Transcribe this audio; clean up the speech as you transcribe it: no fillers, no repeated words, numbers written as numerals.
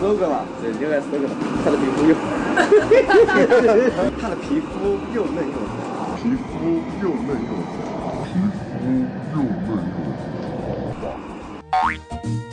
slogan 了，对，另外 slogan 了。他的皮肤又，他的皮肤又嫩又白，皮肤又嫩又白，皮肤又嫩又白。